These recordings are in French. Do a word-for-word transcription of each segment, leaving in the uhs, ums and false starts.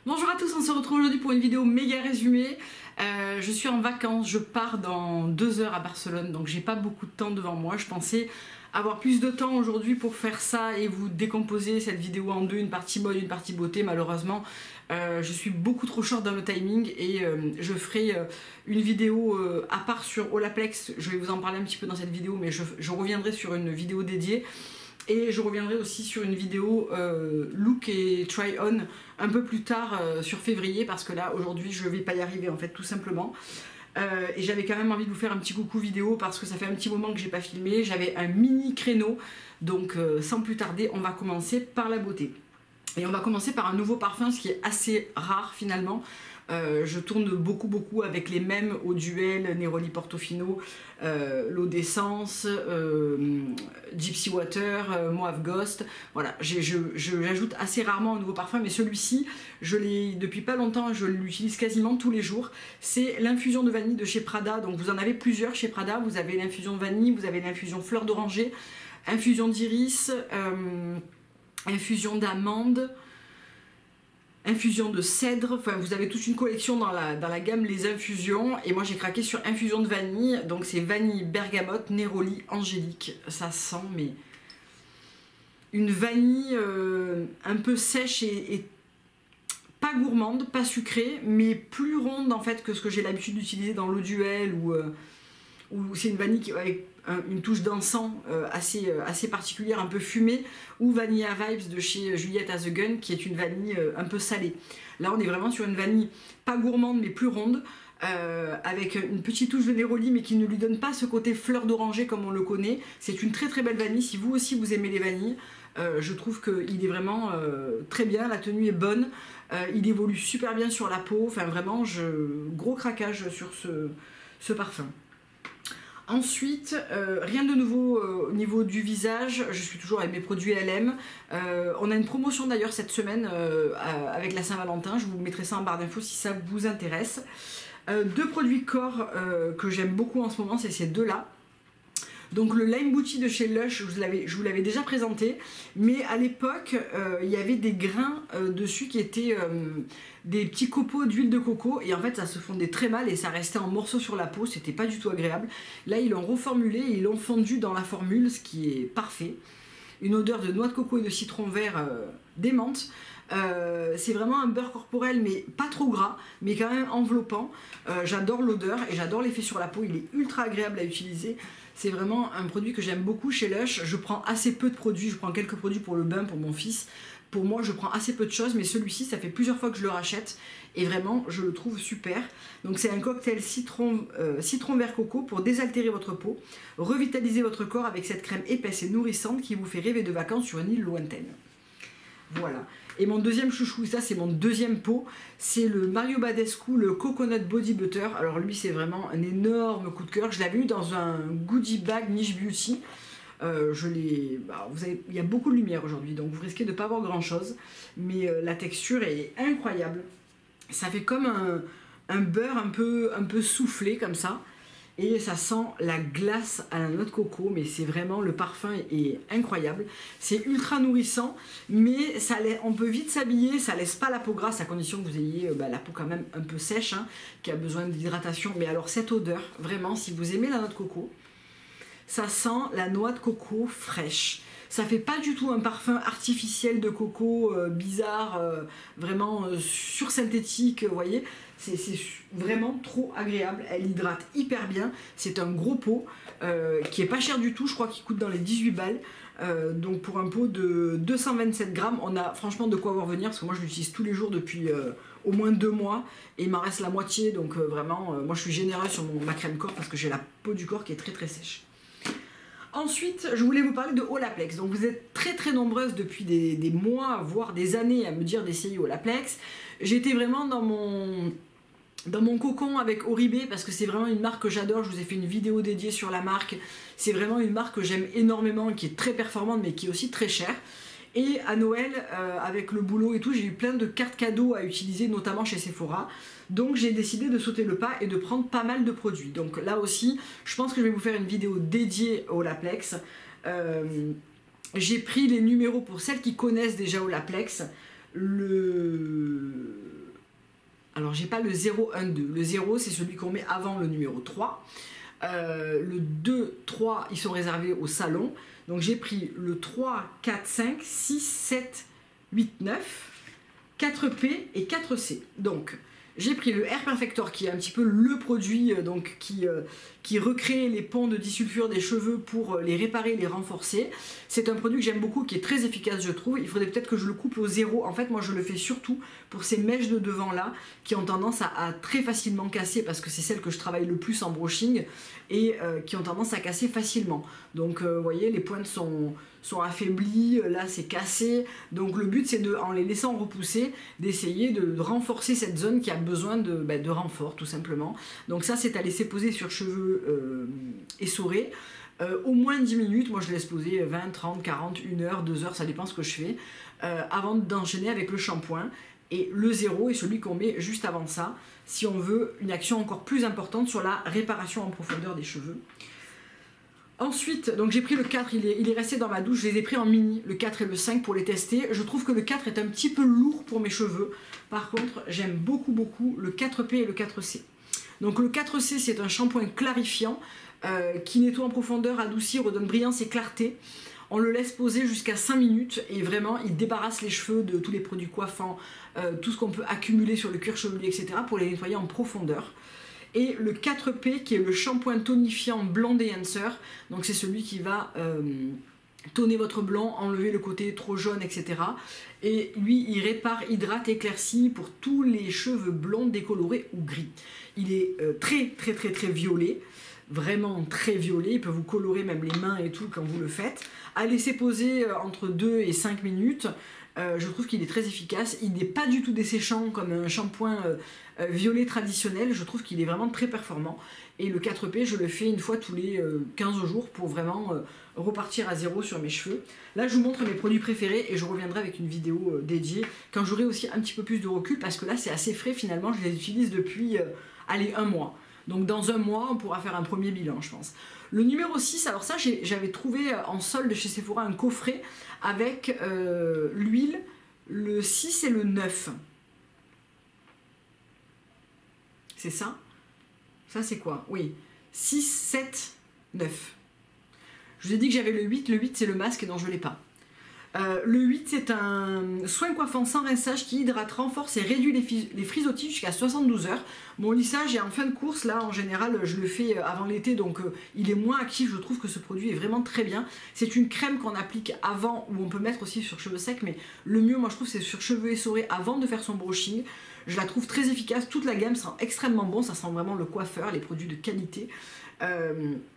Bonjour à tous, on se retrouve aujourd'hui pour une vidéo méga résumée. Euh, je suis en vacances, je pars dans deux heures à Barcelone, donc j'ai pas beaucoup de temps devant moi. Je pensais avoir plus de temps aujourd'hui pour faire ça et vous décomposer cette vidéo en deux, une partie mode, une partie beauté. Malheureusement, euh, je suis beaucoup trop short dans le timing et euh, je ferai euh, une vidéo euh, à part sur Olaplex. Je vais vous en parler un petit peu dans cette vidéo, mais je, je reviendrai sur une vidéo dédiée. Et je reviendrai aussi sur une vidéo euh, look et try on un peu plus tard euh, sur février, parce que là aujourd'hui je vais pas y arriver en fait, tout simplement. Euh, et j'avais quand même envie de vous faire un petit coucou vidéo parce que ça fait un petit moment que j'ai pas filmé. J'avais un mini créneau, donc euh, sans plus tarder on va commencer par la beauté. Et on va commencer par un nouveau parfum, ce qui est assez rare finalement. Euh, je tourne beaucoup beaucoup avec les mêmes Eau Duel, Neroli Portofino, euh, l'eau d'essence, euh, Gypsy Water, euh, Mauve Ghost. Voilà, j'ajoute assez rarement un nouveau parfum, mais celui-ci, je l'ai depuis pas longtemps, je l'utilise quasiment tous les jours. C'est l'infusion de vanille de chez Prada. Donc vous en avez plusieurs chez Prada. Vous avez l'infusion vanille, vous avez l'infusion fleur d'oranger, infusion d'iris, euh, infusion d'amande, infusion de cèdre. Enfin vous avez toute une collection dans la, dans la gamme les infusions, et moi j'ai craqué sur infusion de vanille. Donc c'est vanille, bergamote, néroli, angélique. Ça sent mais une vanille euh, un peu sèche et, et pas gourmande, pas sucrée, mais plus ronde en fait que ce que j'ai l'habitude d'utiliser dans l'eau duel, ou euh, où c'est une vanille qui, avec un, une touche d'encens euh, assez, euh, assez particulière, un peu fumée, ou Vanilla Vibes de chez Juliette at the Gun, qui est une vanille euh, un peu salée. Là on est vraiment sur une vanille pas gourmande mais plus ronde, euh, avec une petite touche de néroli, mais qui ne lui donne pas ce côté fleur d'oranger comme on le connaît. C'est une très très belle vanille. Si vous aussi vous aimez les vanilles, euh, je trouve qu'il est vraiment euh, très bien, la tenue est bonne, euh, il évolue super bien sur la peau. Enfin vraiment, je, gros craquage sur ce, ce parfum. Ensuite, euh, rien de nouveau euh, au niveau du visage, je suis toujours avec mes produits L M. Euh, on a une promotion d'ailleurs cette semaine euh, avec la Saint-Valentin, je vous mettrai ça en barre d'infos si ça vous intéresse. Euh, deux produits corps euh, que j'aime beaucoup en ce moment, c'est ces deux-là. Donc le Lime Booty de chez Lush, je vous l'avais déjà présenté, mais à l'époque euh, il y avait des grains euh, dessus qui étaient euh, des petits copeaux d'huile de coco, et en fait ça se fondait très mal et ça restait en morceaux sur la peau, c'était pas du tout agréable. Là ils l'ont reformulé et ils l'ont fondu dans la formule, ce qui est parfait. Une odeur de noix de coco et de citron vert euh, démente. Euh, c'est vraiment un beurre corporel, mais pas trop gras, mais quand même enveloppant. Euh, j'adore l'odeur et j'adore l'effet sur la peau, il est ultra agréable à utiliser. C'est vraiment un produit que j'aime beaucoup chez Lush. Je prends assez peu de produits, je prends quelques produits pour le bain, pour mon fils. Pour moi, je prends assez peu de choses, mais celui-ci, ça fait plusieurs fois que je le rachète et vraiment, je le trouve super. Donc c'est un cocktail citron, euh, citron vert coco pour désaltérer votre peau, revitaliser votre corps avec cette crème épaisse et nourrissante qui vous fait rêver de vacances sur une île lointaine. Voilà. Et mon deuxième chouchou, ça c'est mon deuxième pot, c'est le Mario Badescu, le Coconut Body Butter. Alors lui c'est vraiment un énorme coup de cœur. Je l'avais eu dans un goodie bag Niche Beauty. Euh, je l'ai, bah, vous avez, il y a beaucoup de lumière aujourd'hui, donc vous risquez de ne pas voir grand chose, mais euh, la texture est incroyable. Ça fait comme un, un beurre un peu, un peu soufflé comme ça. Et ça sent la glace à la noix de coco, mais c'est vraiment, le parfum est incroyable. C'est ultra nourrissant, mais ça, on peut vite s'habiller, ça laisse pas la peau grasse, à condition que vous ayez bah, la peau quand même un peu sèche, hein, qui a besoin d'hydratation. Mais alors cette odeur, vraiment, si vous aimez la noix de coco, ça sent la noix de coco fraîche. Ça fait pas du tout un parfum artificiel de coco euh, bizarre, euh, vraiment euh, sursynthétique, vous voyez. C'est vraiment trop agréable, elle hydrate hyper bien, c'est un gros pot euh, qui est pas cher du tout, je crois qu'il coûte dans les dix-huit balles, euh, donc pour un pot de deux cent vingt-sept grammes, on a franchement de quoi voir venir, parce que moi je l'utilise tous les jours depuis euh, au moins deux mois, et il m'en reste la moitié, donc euh, vraiment, euh, moi je suis généreuse sur mon, ma crème corps, parce que j'ai la peau du corps qui est très très sèche. Ensuite, je voulais vous parler de Olaplex. Donc vous êtes très très nombreuses depuis des, des mois, voire des années à me dire d'essayer Olaplex. J'étais vraiment dans mon, dans mon cocon avec Oribe, parce que c'est vraiment une marque que j'adore. Je vous ai fait une vidéo dédiée sur la marque. C'est vraiment une marque que j'aime énormément, qui est très performante mais qui est aussi très chère. Et à Noël, euh, avec le boulot et tout, j'ai eu plein de cartes cadeaux à utiliser, notamment chez Sephora. Donc j'ai décidé de sauter le pas et de prendre pas mal de produits. Donc là aussi, je pense que je vais vous faire une vidéo dédiée au Olaplex. Euh, j'ai pris les numéros pour celles qui connaissent déjà Olaplex. Le... Alors j'ai pas le zéro, un, deux. Le zéro c'est celui qu'on met avant le numéro trois. Euh, le deux, trois ils sont réservés au salon. Donc j'ai pris le trois, quatre, cinq, six, sept, huit, neuf, quatre P et quatre C. Donc j'ai pris le Air Perfector qui est un petit peu le produit euh, donc, qui, euh, qui recrée les ponts de disulfure des cheveux pour les réparer, les renforcer. C'est un produit que j'aime beaucoup, qui est très efficace je trouve. Il faudrait peut-être que je le coupe au zéro. En fait moi je le fais surtout pour ces mèches de devant là qui ont tendance à, à très facilement casser parce que c'est celles que je travaille le plus en brushing et euh, qui ont tendance à casser facilement. Donc euh, vous voyez les pointes sont... sont affaiblis, là c'est cassé, donc le but c'est de, en les laissant repousser, d'essayer de, de renforcer cette zone qui a besoin de, bah, de renfort tout simplement. Donc ça c'est à laisser poser sur cheveux euh, essorés, euh, au moins dix minutes, moi je laisse poser vingt, trente, quarante, une heure, deux heures, ça dépend ce que je fais, euh, avant d'enchaîner avec le shampoing. Et le zéro est celui qu'on met juste avant ça, si on veut une action encore plus importante sur la réparation en profondeur des cheveux. Ensuite, donc j'ai pris le quatre, il est, il est resté dans ma douche, je les ai pris en mini, le quatre et le cinq pour les tester. Je trouve que le quatre est un petit peu lourd pour mes cheveux. Par contre, j'aime beaucoup beaucoup le quatre P et le quatre C. Donc le quatre C, c'est un shampoing clarifiant euh, qui nettoie en profondeur, adoucit, redonne brillance et clarté. On le laisse poser jusqu'à cinq minutes et vraiment, il débarrasse les cheveux de tous les produits coiffants, euh, tout ce qu'on peut accumuler sur le cuir chevelu, et cetera pour les nettoyer en profondeur. Et le quatre P qui est le shampoing tonifiant Blond Enhancer, donc c'est celui qui va euh, toner votre blond, enlever le côté trop jaune, et cetera. Et lui, il répare, hydrate, éclaircit pour tous les cheveux blonds, décolorés ou gris. Il est euh, très très très très violet, vraiment très violet, il peut vous colorer même les mains et tout quand vous le faites. À laisser poser entre deux et cinq minutes. Euh, je trouve qu'il est très efficace, il n'est pas du tout desséchant comme un shampoing euh, euh, violet traditionnel, je trouve qu'il est vraiment très performant. Et le quatre P, je le fais une fois tous les euh, quinze jours pour vraiment euh, repartir à zéro sur mes cheveux. Là je vous montre mes produits préférés et je reviendrai avec une vidéo euh, dédiée quand j'aurai aussi un petit peu plus de recul parce que là c'est assez frais finalement, je les utilise depuis euh, allez, un mois. Donc dans un mois on pourra faire un premier bilan je pense. Le numéro six, alors ça j'avais trouvé en solde chez Sephora un coffret avec euh, l'huile, le six et le neuf. C'est ça? Ça c'est quoi? Oui, six, sept, neuf. Je vous ai dit que j'avais le huit, le huit c'est le masque, non je ne l'ai pas. Euh, le huit c'est un soin coiffant sans rinçage qui hydrate, renforce et réduit les, les frisottis jusqu'à soixante-douze heures. Mon lissage est en fin de course, là en général je le fais avant l'été donc euh, il est moins actif, je trouve que ce produit est vraiment très bien. C'est une crème qu'on applique avant ou on peut mettre aussi sur cheveux secs mais le mieux moi je trouve c'est sur cheveux essorés avant de faire son brushing. Je la trouve très efficace, toute la gamme sent extrêmement bon, ça sent vraiment le coiffeur, les produits de qualité. Euh,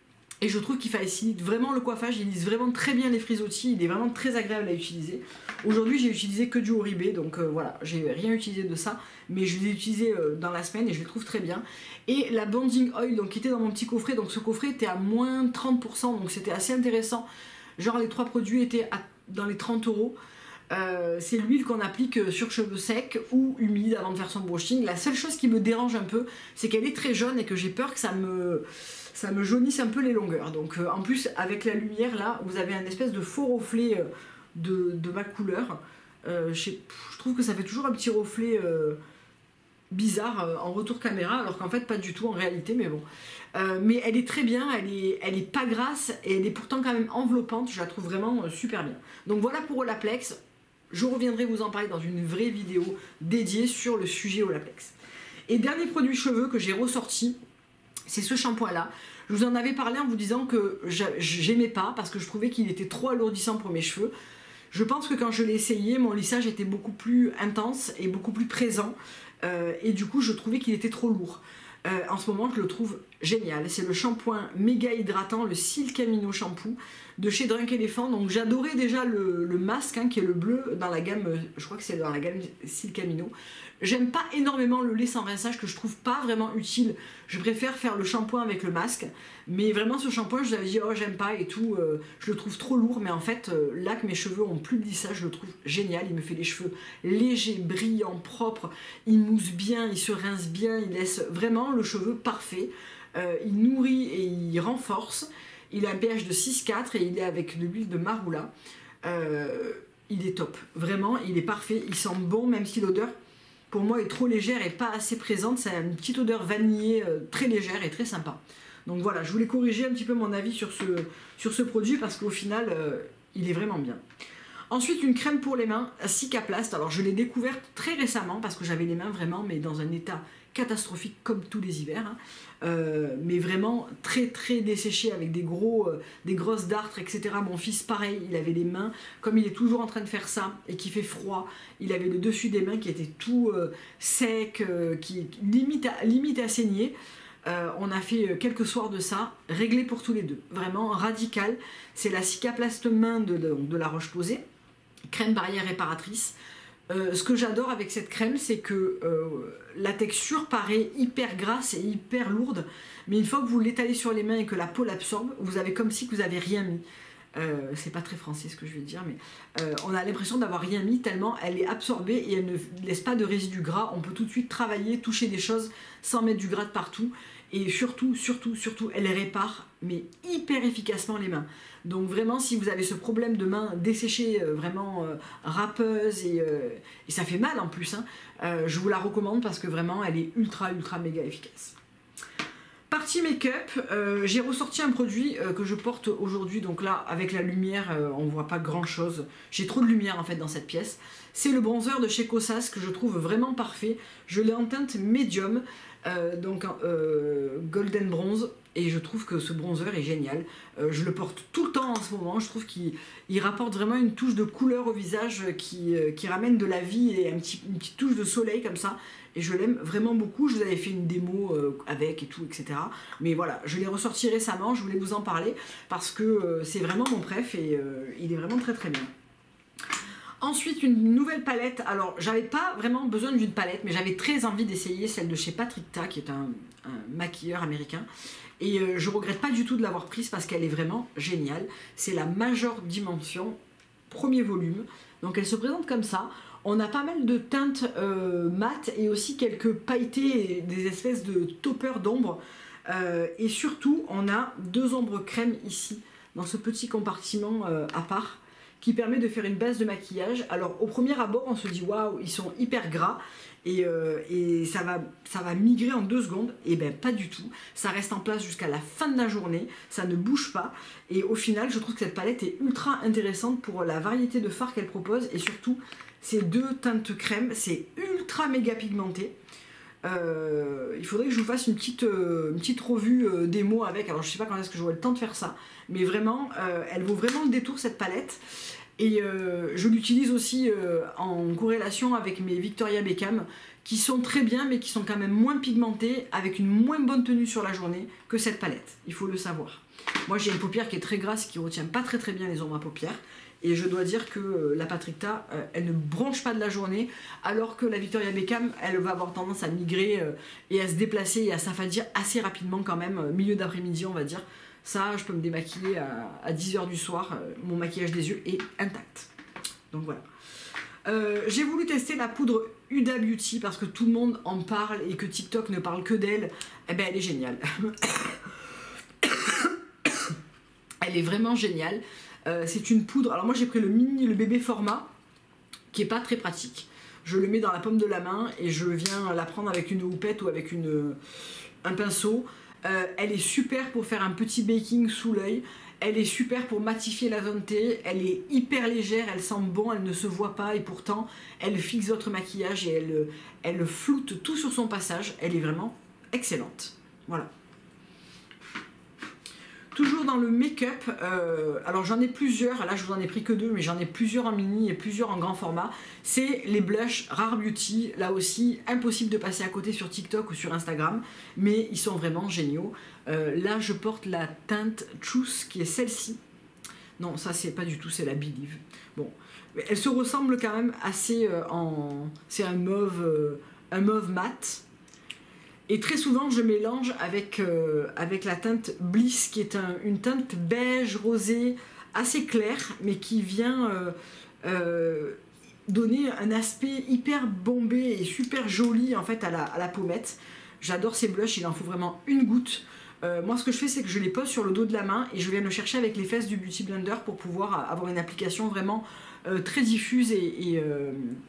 Et je trouve qu'il facilite vraiment le coiffage, il lisse vraiment très bien les frisottis, il est vraiment très agréable à utiliser. Aujourd'hui j'ai utilisé que du Oribe, donc euh, voilà, j'ai rien utilisé de ça, mais je l'ai utilisé euh, dans la semaine et je le trouve très bien. Et la Bonding Oil, donc, qui était dans mon petit coffret, donc ce coffret était à moins trente pour cent, donc c'était assez intéressant. Genre les trois produits étaient à, dans les trente euros. Euh, c'est l'huile qu'on applique sur cheveux secs ou humides avant de faire son brushing. La seule chose qui me dérange un peu, c'est qu'elle est très jaune et que j'ai peur que ça me... ça me jaunisse un peu les longueurs. Donc euh, en plus avec la lumière là, vous avez un espèce de faux reflet euh, de, de ma couleur. Euh, je, sais, je trouve que ça fait toujours un petit reflet euh, bizarre euh, en retour caméra, alors qu'en fait pas du tout en réalité, mais bon. Euh, mais elle est très bien, elle est, elle est pas grasse et elle est pourtant quand même enveloppante, je la trouve vraiment euh, super bien. Donc voilà pour Olaplex, je reviendrai vous en parler dans une vraie vidéo dédiée sur le sujet Olaplex. Et dernier produit cheveux que j'ai ressorti, c'est ce shampoing là. Je vous en avais parlé en vous disant que j'aimais pas parce que je trouvais qu'il était trop alourdissant pour mes cheveux. Je pense que quand je l'ai essayé, mon lissage était beaucoup plus intense et beaucoup plus présent euh, et du coup je trouvais qu'il était trop lourd. Euh, en ce moment je le trouve génial, c'est le shampoing méga hydratant, le Silk Amino Shampoo de chez Drunk Elephant. Donc j'adorais déjà le, le masque hein, qui est le bleu dans la gamme, je crois que c'est dans la gamme Silk Amino. J'aime pas énormément le lait sans rinçage que je trouve pas vraiment utile, je préfère faire le shampoing avec le masque, mais vraiment ce shampoing je vous avais dit oh j'aime pas et tout, euh, je le trouve trop lourd, mais en fait euh, là que mes cheveux ont plus de lissage je le trouve génial, il me fait les cheveux légers, brillants, propres, il mousse bien, il se rince bien, il laisse vraiment le cheveu parfait, euh, il nourrit et il renforce, il a un pH de six virgule quatre et il est avec de l'huile de marula, euh, il est top, vraiment il est parfait, il sent bon même si l'odeur pour moi est trop légère et pas assez présente. Ça a une petite odeur vanillée euh, très légère et très sympa. Donc voilà, je voulais corriger un petit peu mon avis sur ce, sur ce produit parce qu'au final, euh, il est vraiment bien. Ensuite, une crème pour les mains, Cicaplast. Alors je l'ai découverte très récemment parce que j'avais les mains vraiment, mais dans un état catastrophique comme tous les hivers. Hein. Euh, mais vraiment très très desséché avec des, gros, euh, des grosses dartres, et cetera. Mon fils, pareil, il avait les mains, comme il est toujours en train de faire ça et qu'il fait froid, il avait le dessus des mains qui était tout euh, sec, euh, qui limite à, limite à saigner. Euh, on a fait quelques soirs de ça, réglé pour tous les deux, vraiment radical. C'est la Cicaplast main de, de, de La Roche-Posay, crème barrière réparatrice. Euh, ce que j'adore avec cette crème, c'est que euh, la texture paraît hyper grasse et hyper lourde, mais une fois que vous l'étalez sur les mains et que la peau l'absorbe, vous avez comme si vous n'avez rien mis. Euh, c'est pas très français ce que je vais dire, mais euh, on a l'impression d'avoir rien mis tellement elle est absorbée et elle ne laisse pas de résidus gras. On peut tout de suite travailler, toucher des choses sans mettre du gras de partout. Et surtout, surtout, surtout, elle répare, mais hyper efficacement les mains. Donc vraiment, si vous avez ce problème de main desséchée, euh, vraiment euh, râpeuse, et, euh, et ça fait mal en plus, hein, euh, je vous la recommande parce que vraiment, elle est ultra, ultra, méga efficace. Partie make-up, euh, j'ai ressorti un produit euh, que je porte aujourd'hui, donc là, avec la lumière, euh, on voit pas grand-chose. J'ai trop de lumière en fait dans cette pièce. C'est le bronzer de chez Kosas que je trouve vraiment parfait. Je l'ai en teinte médium. Euh, donc euh, golden bronze, et je trouve que ce bronzer est génial. Euh, je le porte tout le temps en ce moment. Je trouve qu'il rapporte vraiment une touche de couleur au visage qui, euh, qui ramène de la vie et un petit, une petite touche de soleil comme ça, et je l'aime vraiment beaucoup. Je vous avais fait une démo euh, avec et tout, etc. Mais voilà, je l'ai ressorti récemment, je voulais vous en parler parce que euh, c'est vraiment mon préf et euh, il est vraiment très très bien. Ensuite, une nouvelle palette. Alors, j'avais pas vraiment besoin d'une palette, mais j'avais très envie d'essayer celle de chez Patrick Ta, qui est un, un maquilleur américain. Et euh, je regrette pas du tout de l'avoir prise parce qu'elle est vraiment géniale. C'est la Major Dimension, premier volume. Donc, elle se présente comme ça. On a pas mal de teintes euh, mat et aussi quelques pailletés et des espèces de toppers d'ombre. Euh, et surtout, on a deux ombres crème ici, dans ce petit compartiment euh, à part, qui permet de faire une base de maquillage. Alors au premier abord on se dit waouh, ils sont hyper gras et, euh, et ça, va, ça va migrer en deux secondes. Et bien pas du tout, ça reste en place jusqu'à la fin de la journée, ça ne bouge pas, et au final je trouve que cette palette est ultra intéressante pour la variété de fards qu'elle propose, et surtout ces deux teintes crème, c'est ultra méga pigmenté. Euh, il faudrait que je vous fasse une petite, euh, une petite revue euh, démo avec, alors je sais pas quand est-ce que j'aurai le temps de faire ça, mais vraiment euh, elle vaut vraiment le détour cette palette, et euh, je l'utilise aussi euh, en corrélation avec mes Victoria Beckham qui sont très bien mais qui sont quand même moins pigmentées, avec une moins bonne tenue sur la journée que cette palette, il faut le savoir. Moi j'ai une paupière qui est très grasse, qui retient pas très très bien les ombres à paupières. Et je dois dire que euh, la Patrick Ta, euh, elle ne bronche pas de la journée, alors que la Victoria Beckham, elle va avoir tendance à migrer euh, et à se déplacer et à s'affadir assez rapidement quand même, euh, milieu d'après-midi on va dire. Ça, je peux me démaquiller à, à dix heures du soir, euh, mon maquillage des yeux est intact. Donc voilà. Euh, j'ai voulu tester la poudre Huda Beauty parce que tout le monde en parle et que TikTok ne parle que d'elle. Eh ben, elle est géniale. Elle est vraiment géniale. Euh, c'est une poudre, alors moi j'ai pris le mini, le bébé format, qui est pas très pratique. Je le mets dans la paume de la main et je viens la prendre avec une houppette ou avec une, un pinceau. Euh, elle est super pour faire un petit baking sous l'œil. Elle est super pour matifier la zone T. Elle est hyper légère, elle sent bon, elle ne se voit pas et pourtant elle fixe votre maquillage et elle, elle floute tout sur son passage. Elle est vraiment excellente. Voilà. Toujours dans le make-up, euh, alors j'en ai plusieurs, là je vous en ai pris que deux, mais j'en ai plusieurs en mini et plusieurs en grand format. C'est les blushs Rare Beauty, là aussi impossible de passer à côté sur TikTok ou sur Instagram, mais ils sont vraiment géniaux. Euh, là je porte la teinte Truth qui est celle-ci. Non, ça c'est pas du tout, c'est la Believe. Bon, elle se ressemble quand même assez euh, en... c'est un mauve, euh, un mauve mat. Et très souvent, je mélange avec, euh, avec la teinte Bliss, qui est un, une teinte beige rosé assez claire, mais qui vient euh, euh, donner un aspect hyper bombé et super joli en fait à la, à la pommette. J'adore ces blushs, il en faut vraiment une goutte. Euh, moi, ce que je fais, c'est que je les pose sur le dos de la main et je viens le chercher avec les fesses du Beauty Blender pour pouvoir avoir une application vraiment euh, très diffuse et, et, euh,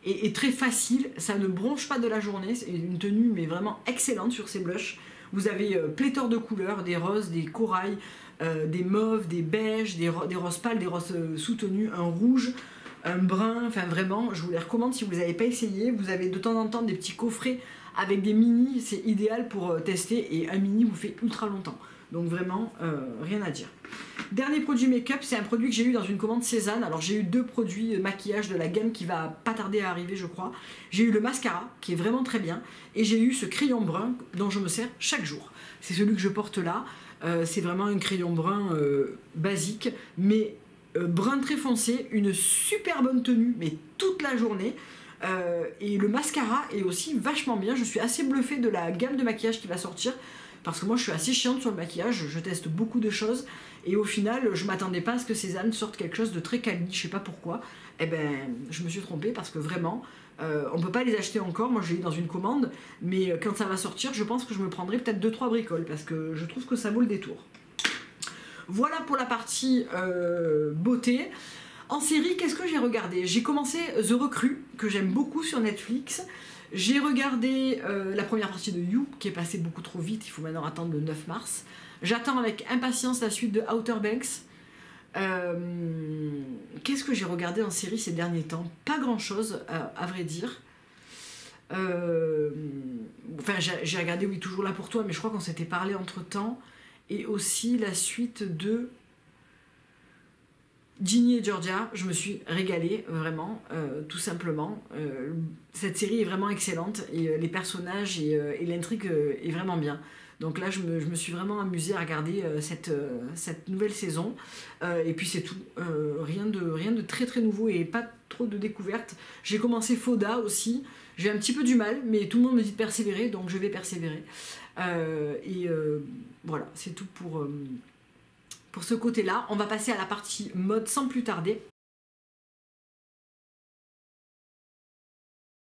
et, et très facile, ça ne bronche pas de la journée, c'est une tenue mais vraiment excellente sur ces blushs. Vous avez euh, pléthore de couleurs, des roses, des corails, euh, des mauves, des beiges, des, ro des roses pâles, des roses euh, sous-tenues, un rouge, un brun, enfin vraiment, je vous les recommande si vous n'avez pas essayé. Vous avez de temps en temps des petits coffrets avec des mini, c'est idéal pour euh, tester, et un mini vous fait ultra longtemps. Donc vraiment, euh, rien à dire. Dernier produit make-up, c'est un produit que j'ai eu dans une commande Cézanne. Alors j'ai eu deux produits maquillage de la gamme qui va pas tarder à arriver, je crois. J'ai eu le mascara, qui est vraiment très bien, et j'ai eu ce crayon brun dont je me sers chaque jour. C'est celui que je porte là. Euh, c'est vraiment un crayon brun euh, basique, mais euh, brun très foncé, une super bonne tenue, mais toute la journée. Euh, et le mascara est aussi vachement bien. Je suis assez bluffée de la gamme de maquillage qui va sortir, parce que moi je suis assez chiante sur le maquillage, je teste beaucoup de choses, et au final je m'attendais pas à ce que Cézanne sorte quelque chose de très quali, je sais pas pourquoi. Et ben je me suis trompée, parce que vraiment euh, on peut pas les acheter encore. Moi j'ai eu dans une commande, mais quand ça va sortir je pense que je me prendrai peut-être deux trois bricoles, parce que je trouve que ça vaut le détour. Voilà pour la partie euh, beauté. En série, qu'est-ce que j'ai regardé? J'ai commencé The Recrue, que j'aime beaucoup sur Netflix. J'ai regardé euh, la première partie de You, qui est passée beaucoup trop vite, il faut maintenant attendre le neuf mars. J'attends avec impatience la suite de Outer Banks. Euh, Qu'est-ce que j'ai regardé en série ces derniers temps? Pas grand-chose, à, à vrai dire. Euh, enfin, j'ai regardé Oui, toujours là pour toi, mais je crois qu'on s'était parlé entre-temps. Et aussi la suite de Ginny et Georgia, je me suis régalée, vraiment, euh, tout simplement. Euh, cette série est vraiment excellente, et euh, les personnages et, euh, et l'intrigue euh, est vraiment bien. Donc là, je me, je me suis vraiment amusée à regarder euh, cette, euh, cette nouvelle saison. Euh, et puis c'est tout. Euh, rien, de, rien de très très nouveau et pas trop de découvertes. J'ai commencé Fauda aussi. J'ai un petit peu du mal, mais tout le monde me dit de persévérer, donc je vais persévérer. Euh, et euh, voilà, c'est tout pour... Euh, Pour ce côté-là, on va passer à la partie mode sans plus tarder.